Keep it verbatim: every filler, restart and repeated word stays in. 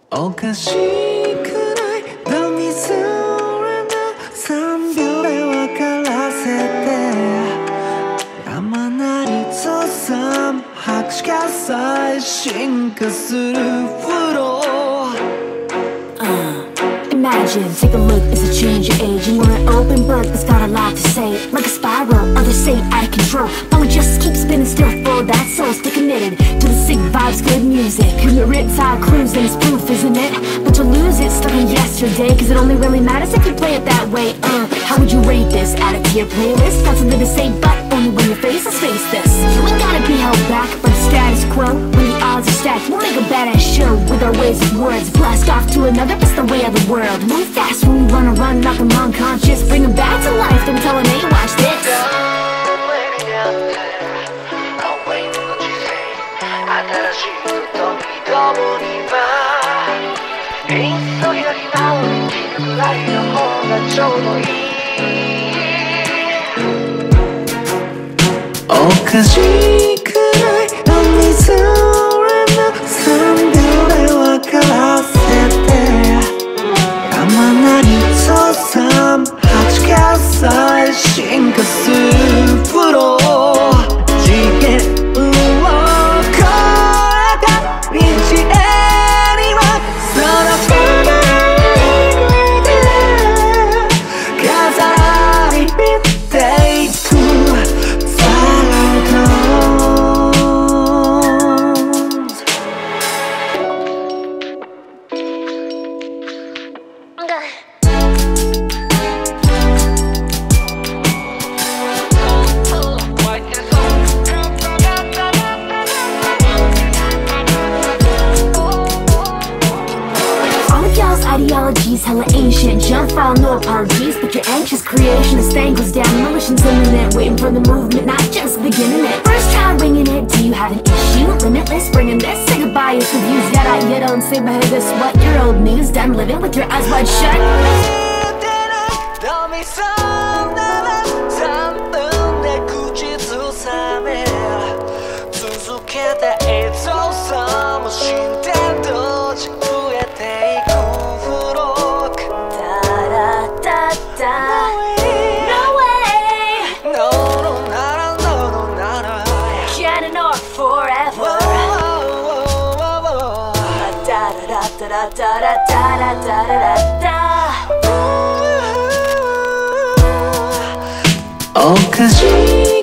おかしくない飲みすれのさんびょうで分からせて山なりとさ拍手喝采進化するフロー。 Imagine, take a look as a change your age. And you're an open book that's got a lot to say. Like a spiral, others say out of control, but we just keep spinning still for that soul. Stay committed to the sick vibes, good music. You're written side cruising, it's proof, isn't it? But to lose it, stuck on yesterday, cause it only really matters if you play it that way. Uh, how would you rate this? Add it to your playlist? Got something to say, but only when your face is face this. You ain't gotta be held back by the status quo. When the odds are stacked, we'll make a badass show with our ways of words. Blast off to another, it's the way of the world. Move fast when we run a run, knock them unconscious. Bring them back to life, don't tell them, hey, watch this. Okashi kurai nomizure no san byou de wakarasete山なりとさ拍手喝采進化するフロー。次元を越えた道へにはその船で飾り見ていく Ideologies hella ancient, jump file, no apologies. But your anxious creation is goes down. Emotions imminent, waiting for the movement, not just beginning it. First try winging it, do you have an issue? Limitless, bringing this, say goodbye, it's reviews. That I you don't say, but hey, guess what? Your old news, done living with your eyes wide shut. Da da da da da da da da. おかしい